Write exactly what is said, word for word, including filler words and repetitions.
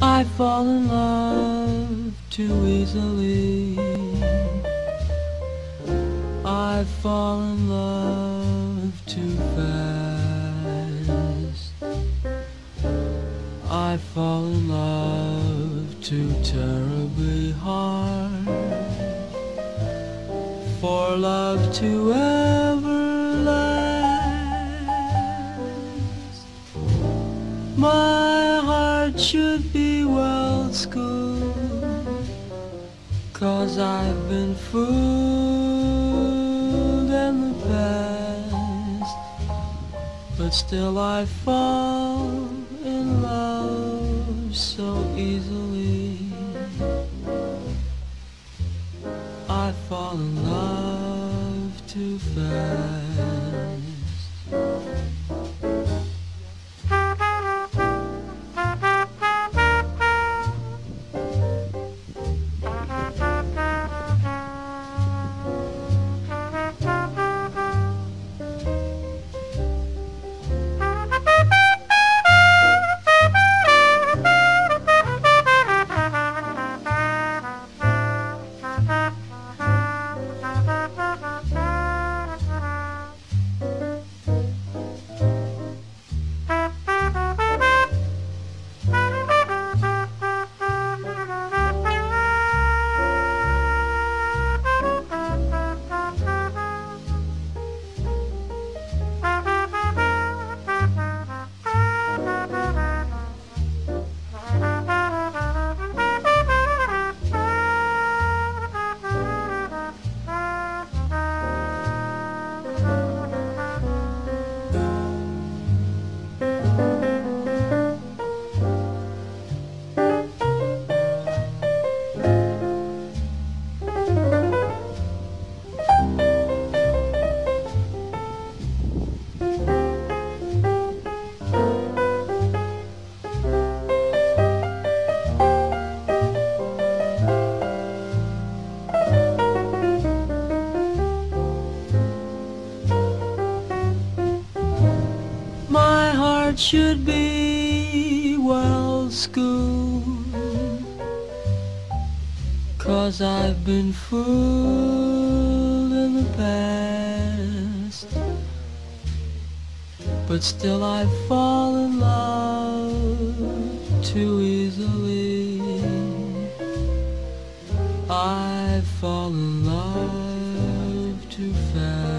I fall in love too easily. I fall in love too fast. I fall in love too terribly hard for love to ever last. My heart should be well schooled, 'cause I've been fooled in the past, but still I fall in love so easily. I fall in love too fast. My heart should be well schooled, 'cause I've been fooled in the past, but still I fall in love too easily. I fall in love too fast.